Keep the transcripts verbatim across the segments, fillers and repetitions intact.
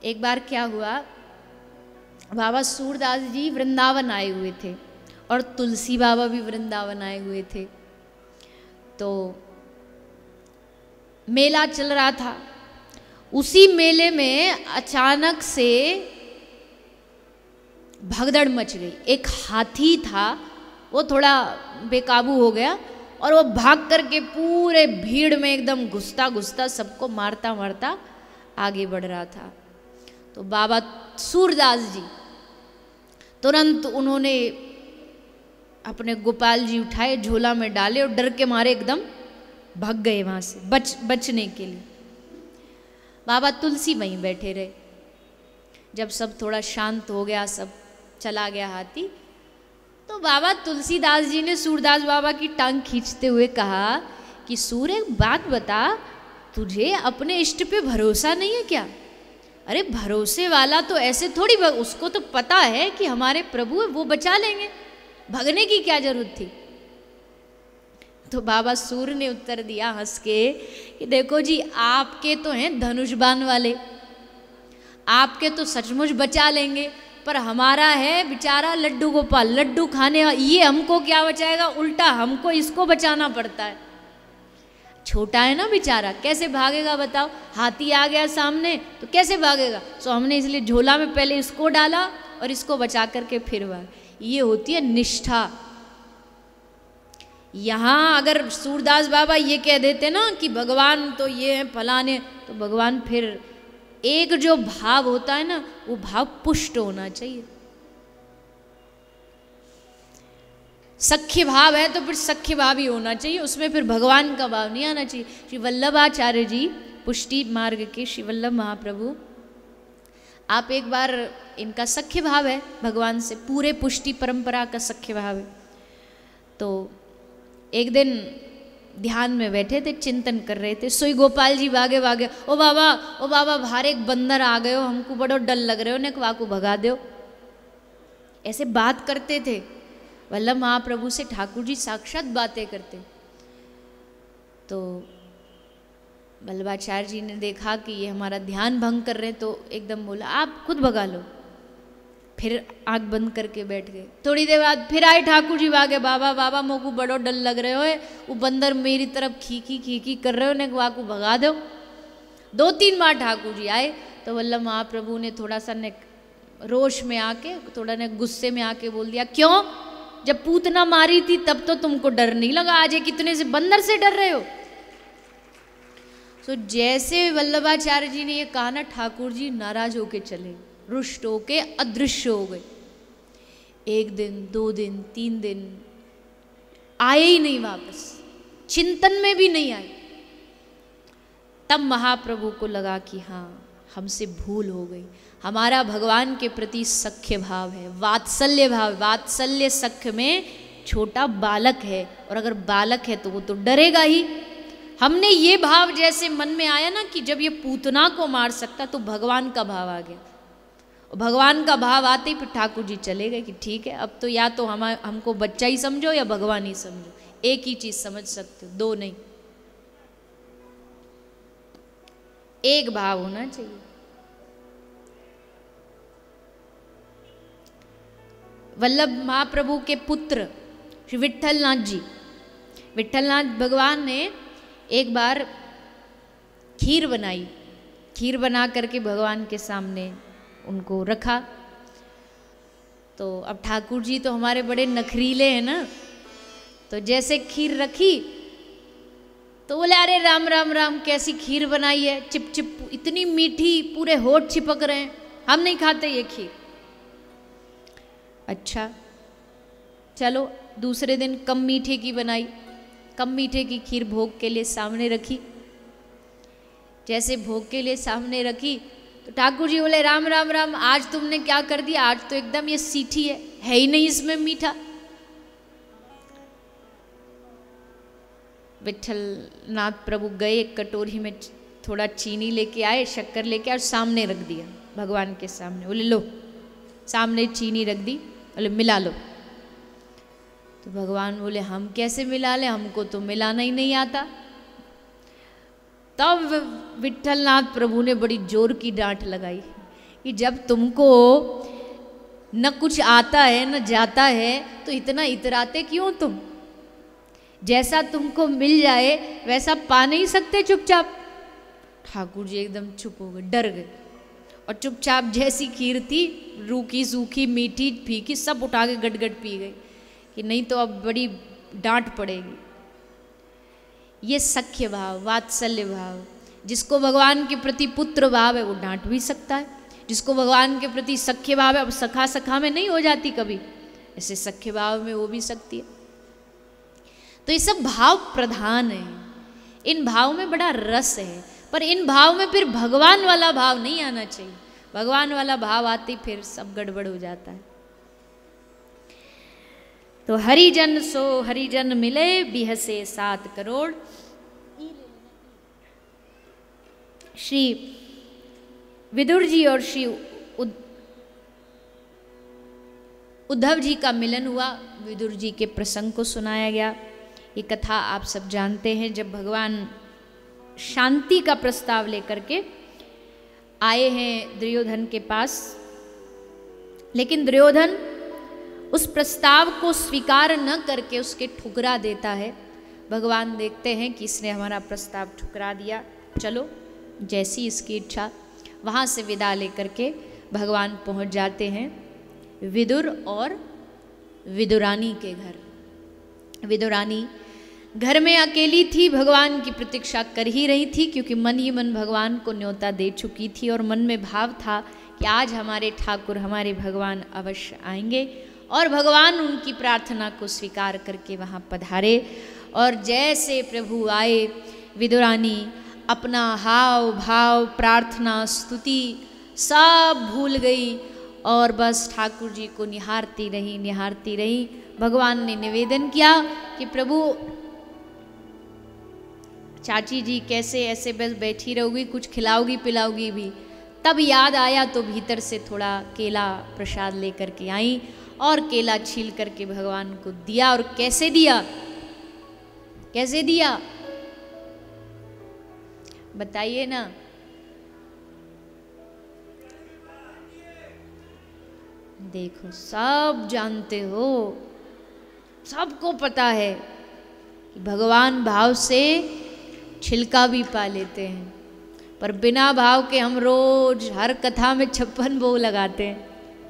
एक बार क्या हुआ, बाबा सूरदास जी वृंदावन आए हुए थे और तुलसी बाबा भी वृंदावन आए हुए थे। तो मेला चल रहा था, उसी मेले में अचानक से भगदड़ मच गई। एक हाथी था, वो थोड़ा बेकाबू हो गया और वो भाग करके पूरे भीड़ में एकदम घुसता घुसता सबको मारता मारता आगे बढ़ रहा था। तो बाबा सूरदास जी तुरंत उन्होंने अपने गोपाल जी उठाए, झोला में डाले और डर के मारे एकदम भाग गए वहाँ से बच बचने के लिए। बाबा तुलसी वहीं बैठे रहे। जब सब थोड़ा शांत हो गया, सब चला गया हाथी, तो बाबा तुलसीदास जी ने सूरदास बाबा की टांग खींचते हुए कहा कि सूर, एक बात बता, तुझे अपने इष्ट पे भरोसा नहीं है क्या? अरे भरोसे वाला तो ऐसे थोड़ी, उसको तो पता है कि हमारे प्रभु है, वो बचा लेंगे, भगने की क्या जरूरत थी? तो बाबा सूर ने उत्तर दिया हंस के कि देखो जी, आपके तो हैं धनुष-बाण वाले, आपके तो सचमुच बचा लेंगे, पर हमारा है बेचारा लड्डू गोपाल, लड्डू खाने वाला, ये हमको क्या बचाएगा, उल्टा हमको इसको बचाना पड़ता है। छोटा है ना बेचारा, कैसे भागेगा बताओ? हाथी आ गया सामने तो कैसे भागेगा? सो हमने इसलिए झोला में पहले इसको डाला और इसको बचा करके फिर भाग। ये होती है निष्ठा। यहाँ अगर सूरदास बाबा ये कह देते ना कि भगवान तो ये है फलाने, तो भगवान फिर एक जो भाव होता है ना, वो भाव पुष्ट होना चाहिए। सख्य भाव है तो फिर सख्य भाव ही होना चाहिए, उसमें फिर भगवान का भाव नहीं आना चाहिए। श्री वल्लभाचार्य जी, पुष्टि मार्ग के श्री वल्लभ महाप्रभु, आप एक बार, इनका सख्य भाव है भगवान से, पूरे पुष्टि परंपरा का सख्य भाव है। तो एक दिन ध्यान में बैठे थे, चिंतन कर रहे थे, सोई गोपाल जी भागे भागे, ओ बाबा ओ बाबा बाहर एक बंदर आ गए हो, हमको बड़ो डर लग रहे हो, ने वाकू भगा दो। ऐसे बात करते थे वल्लभ महाप्रभु से, ठाकुर जी साक्षात बातें करते। तो वल्लभाचार्य जी ने देखा कि ये हमारा ध्यान भंग कर रहे हैं, तो एकदम बोला आप खुद भगा लो। फिर आंख बंद करके बैठ गए। थोड़ी देर बाद फिर आए ठाकुर जी भागे, बाबा बाबा मोको बड़ो डर लग रहे हो, वो बंदर मेरी तरफ खीखी खीखी कर रहे हो, ने वाकू भगा दो। दो तीन बार ठाकुर जी आए तो वल्लभ महाप्रभु ने थोड़ा सा ने रोष में आके, थोड़ा ने गुस्से में आके बोल दिया, क्यों, जब पूतना मारी थी तब तो तुमको डर नहीं लगा, आज ये कितने से बंदर से डर रहे हो? तो जैसे वल्लभाचार्य जी ने ये कहा ना, ठाकुर जी नाराज होके चले, रुष्ट होके अदृश्य हो गए। एक दिन, दो दिन, तीन दिन आए ही नहीं वापस, चिंतन में भी नहीं आए। तब महाप्रभु को लगा कि हाँ, हमसे भूल हो गई, हमारा भगवान के प्रति सख्य भाव है, वात्सल्य भाव। वात्सल्य सख्य में छोटा बालक है, और अगर बालक है तो वो तो डरेगा ही। हमने ये भाव जैसे मन में आया ना कि जब ये पूतना को मार सकता, तो भगवान का भाव आ गया। और भगवान का भाव आते ही फिर ठाकुर जी चले गए कि ठीक है, अब तो या तो हम हमको बच्चा ही समझो या भगवान ही समझो, एक ही चीज समझ सकते हो, दो नहीं। एक भाव होना चाहिए। वल्लभ महाप्रभु के पुत्र श्री विट्ठलनाथ जी, विट्ठलनाथ भगवान ने एक बार खीर बनाई, खीर बना करके भगवान के सामने उनको रखा। तो अब ठाकुर जी तो हमारे बड़े नखरीले हैं ना, तो जैसे खीर रखी तो बोले, अरे राम राम राम, कैसी खीर बनाई है, चिप चिप, इतनी मीठी, पूरे होठ चिपक रहे हैं, हम नहीं खाते ये खीर। अच्छा चलो, दूसरे दिन कम मीठे की बनाई, कम मीठे की खीर भोग के लिए सामने रखी। जैसे भोग के लिए सामने रखी तो ठाकुर जी बोले, राम राम राम, आज तुमने क्या कर दिया, आज तो एकदम ये सीठी है, है ही नहीं इसमें मीठा। विट्ठलनाथ प्रभु गए, एक कटोरी में थोड़ा चीनी लेके आए, शक्कर लेके आए और सामने रख दिया भगवान के सामने। बोले लो, सामने चीनी रख दी, बोले मिला लो। तो भगवान बोले, हम कैसे मिला लें, हमको तो मिलाना ही नहीं आता। तब विट्ठलनाथ प्रभु ने बड़ी जोर की डांट लगाई कि जब तुमको न कुछ आता है न जाता है तो इतना इतराते क्यों तुम? जैसा तुमको मिल जाए वैसा पा नहीं सकते चुपचाप? ठाकुर जी एकदम चुप हो गए, डर गए, और चुपचाप जैसी खीर थी, रूखी सूखी मीठी फीकी सब उठा के गट-गट पी गई कि नहीं तो अब बड़ी डांट पड़ेगी। ये सख्य भाव, वात्सल्य भाव, जिसको भगवान के प्रति पुत्र भाव है वो डांट भी सकता है, जिसको भगवान के प्रति सख्य भाव है, अब सखा सखा में नहीं हो जाती कभी, ऐसे सख्य भाव में हो भी सकती है। तो ये सब भाव प्रधान है, इन भाव में बड़ा रस है, पर इन भाव में फिर भगवान वाला भाव नहीं आना चाहिए। भगवान वाला भाव आते फिर सब गड़बड़ हो जाता है। तो हरिजन सो हरिजन मिले बिहसे सात करोड़। श्री विदुर जी और श्री उद्धव जी का मिलन हुआ, विदुर जी के प्रसंग को सुनाया गया। ये कथा आप सब जानते हैं, जब भगवान शांति का प्रस्ताव लेकर के आए हैं दुर्योधन के पास, लेकिन दुर्योधन उस प्रस्ताव को स्वीकार न करके उसके ठुकरा देता है। भगवान देखते हैं कि इसने हमारा प्रस्ताव ठुकरा दिया, चलो जैसी इसकी इच्छा। वहाँ से विदा लेकर के भगवान पहुँच जाते हैं विदुर और विदुरानी के घर। विदुरानी घर में अकेली थी, भगवान की प्रतीक्षा कर ही रही थी, क्योंकि मन ही मन भगवान को न्योता दे चुकी थी और मन में भाव था कि आज हमारे ठाकुर हमारे भगवान अवश्य आएंगे, और भगवान उनकी प्रार्थना को स्वीकार करके वहाँ पधारे। और जैसे प्रभु आए, विदुरानी अपना हाव भाव प्रार्थना स्तुति सब भूल गई और बस ठाकुर जी को निहारती रही निहारती रही। भगवान ने निवेदन किया कि प्रभु चाची जी कैसे ऐसे बस बैठी रहोगी, कुछ खिलाओगी पिलाओगी भी? तब याद आया तो भीतर से थोड़ा केला प्रसाद लेकर के आई और केला छील करके भगवान को दिया। और कैसे दिया, कैसे दिया बताइए ना। देखो सब जानते हो, सबको पता है कि भगवान भाव से छिलका भी पा लेते हैं, पर बिना भाव के हम रोज हर कथा में छप्पन भोग लगाते हैं।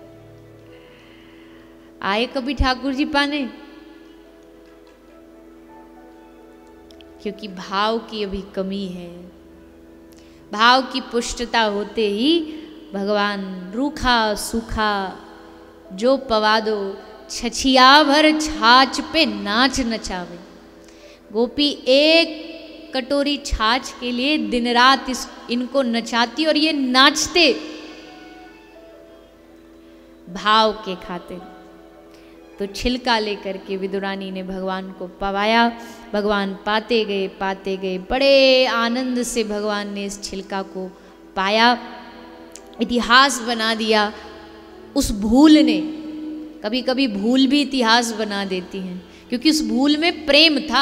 आए कभी ठाकुर जी पाने? क्योंकि भाव की अभी कमी है। भाव की पुष्टता होते ही भगवान रूखा सूखा जो पवा दो, छछिया भर छाछ पे नाच नचावे। गोपी एक कटोरी छाछ के लिए दिन रात इस इनको नचाती और ये नाचते भाव के खातिर। तो छिलका लेकर के विदुरानी ने भगवान को पवाया। भगवान पाते गए पाते गए, बड़े आनंद से भगवान ने इस छिलका को पाया। इतिहास बना दिया उस भूल ने। कभी कभी भूल भी इतिहास बना देती हैं, क्योंकि उस भूल में प्रेम था।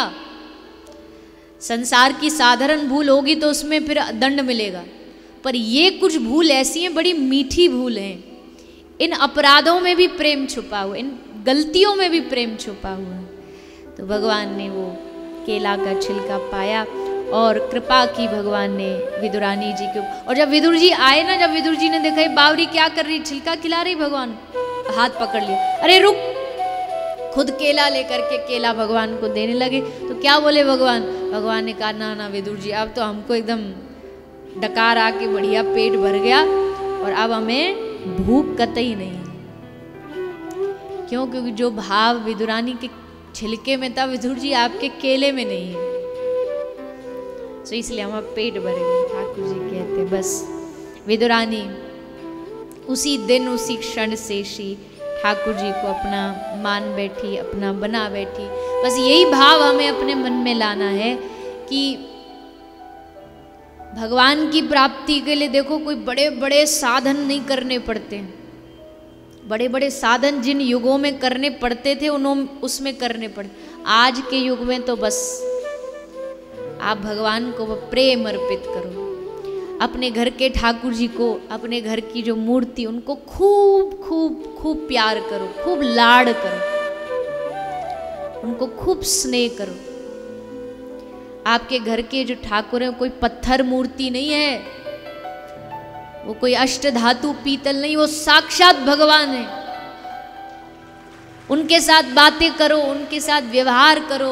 संसार की साधारण भूल होगी तो उसमें फिर दंड मिलेगा, पर ये कुछ भूल ऐसी हैं, बड़ी मीठी भूल हैं। इन अपराधों में भी प्रेम छुपा हुआ, इन गलतियों में भी प्रेम छुपा हुआ है। तो भगवान ने वो केला का छिलका पाया और कृपा की भगवान ने विदुरानी जी के। और जब विदुर जी आए ना, जब विदुर जी ने देखा ये बावरी क्या कर रही, छिलका खिला रही, भगवान हाथ पकड़ लिया, अरे रुक, खुद केला लेकर के केला भगवान को देने लगे। तो क्या बोले भगवान? भगवान ने कहा ना ना विदुर जी, अब तो हमको एकदम डकार आके बढ़िया पेट भर गया और अब हमें भूख कतई नहीं। क्यों? क्योंकि जो भाव विदुरानी के छिलके में था, विदुर जी आपके केले में नहीं है, तो इसलिए हमारा पेट भर गया। ठाकुर जी कहते बस विदुरानी उसी दिन उसी क्षण से श्री ठाकुर जी को अपना मान बैठी, अपना बना बैठी। बस यही भाव हमें अपने मन में लाना है कि भगवान की प्राप्ति के लिए देखो कोई बड़े बड़े साधन नहीं करने पड़ते हैं। बड़े बड़े साधन जिन युगों में करने पड़ते थे उन्होंने उसमें करने पड़ते, आज के युग में तो बस आप भगवान को प्रेम अर्पित करो। अपने घर के ठाकुर जी को, अपने घर की जो मूर्ति, उनको खूब खूब खूब प्यार करो, खूब लाड़ करो, उनको खूब स्नेह करो। आपके घर के जो ठाकुर हैं कोई पत्थर मूर्ति नहीं है, वो कोई अष्ट धातु पीतल नहीं, वो साक्षात भगवान है। उनके साथ बातें करो, उनके साथ व्यवहार करो,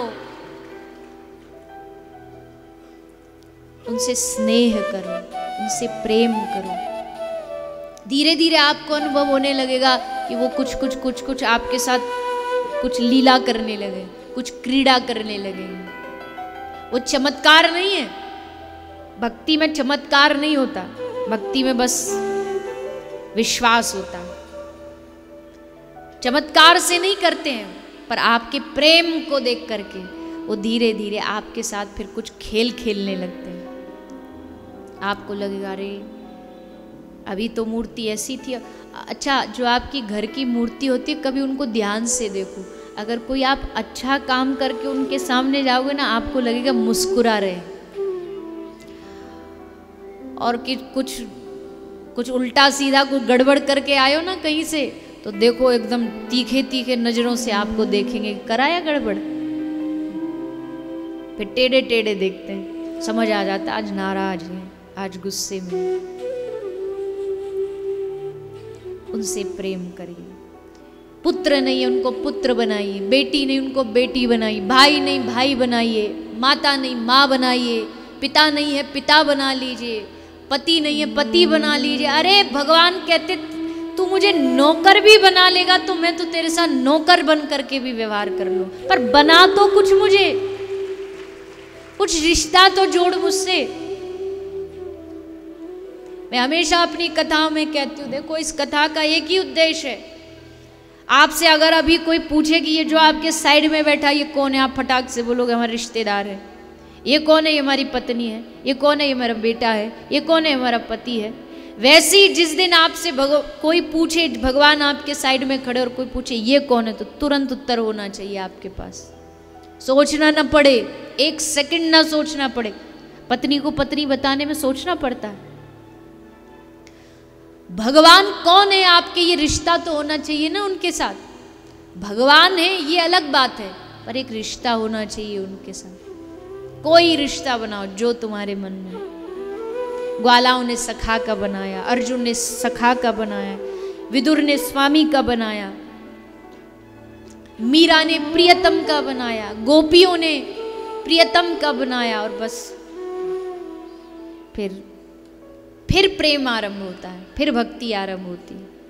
उनसे स्नेह करो, उनसे प्रेम करो। धीरे धीरे आपको अनुभव होने लगेगा कि वो कुछ कुछ कुछ कुछ आपके साथ कुछ लीला करने लगे, कुछ क्रीड़ा करने लगे। वो चमत्कार नहीं है, भक्ति में चमत्कार नहीं होता, भक्ति में बस विश्वास होता है। चमत्कार से नहीं करते हैं, पर आपके प्रेम को देख करके वो धीरे धीरे आपके साथ फिर कुछ खेल खेलने लगते हैं। आपको लगेगा अरे अभी तो मूर्ति ऐसी थी। अच्छा, जो आपकी घर की मूर्ति होती है कभी उनको ध्यान से देखो। अगर कोई आप अच्छा काम करके उनके सामने जाओगे ना, आपको लगेगा मुस्कुरा रहे, और कि कुछ कुछ उल्टा सीधा कुछ गड़बड़ करके आयो ना कहीं से, तो देखो एकदम तीखे तीखे नजरों से आपको देखेंगे, कराया गड़बड़। फिर टेढ़े टेढ़े देखते हैं, समझ आ जाता आज नाराज है, आज गुस्से में। उनसे प्रेम करिए। पुत्र नहीं है उनको पुत्र बनाइए, बेटी नहीं उनको बेटी बनाइए, भाई नहीं भाई बनाइए, माता नहीं माँ बनाइए, पिता नहीं है पिता बना लीजिए, पति नहीं है पति बना लीजिए। अरे भगवान कहते तू मुझे नौकर भी बना लेगा तो मैं तो तेरे साथ नौकर बन करके भी व्यवहार कर लूं, पर बना तो कुछ मुझे, कुछ रिश्ता तो जोड़ मुझसे। मैं हमेशा अपनी कथाओं में कहती हूँ, देखो इस कथा का एक ही उद्देश्य है। आपसे अगर अभी कोई पूछे कि ये जो आपके साइड में बैठा ये कौन है, आप फटाक से बोलोगे हमारे रिश्तेदार है। ये कौन है, ये हमारी पत्नी है। ये कौन है, ये मेरा बेटा है। ये कौन है, हमारा पति है। वैसे ही जिस दिन आपसे कोई पूछे, भगवान आपके साइड में खड़े और कोई पूछे ये कौन है, तो तुरंत उत्तर होना चाहिए आपके पास, सोचना ना पड़े, एक सेकंड ना सोचना पड़े। पत्नी को पत्नी बताने में सोचना पड़ता है। भगवान कौन है आपके, ये रिश्ता तो होना चाहिए ना उनके साथ। भगवान है ये अलग बात है, पर एक रिश्ता होना चाहिए उनके साथ। कोई रिश्ता बनाओ जो तुम्हारे मन में। ग्वालाओं ने सखा का बनाया, अर्जुन ने सखा का बनाया, विदुर ने स्वामी का बनाया, मीरा ने प्रियतम का बनाया, गोपियों ने प्रियतम का बनाया, और बस फिर फिर प्रेम आरंभ होता है, फिर भक्ति आरंभ होती है।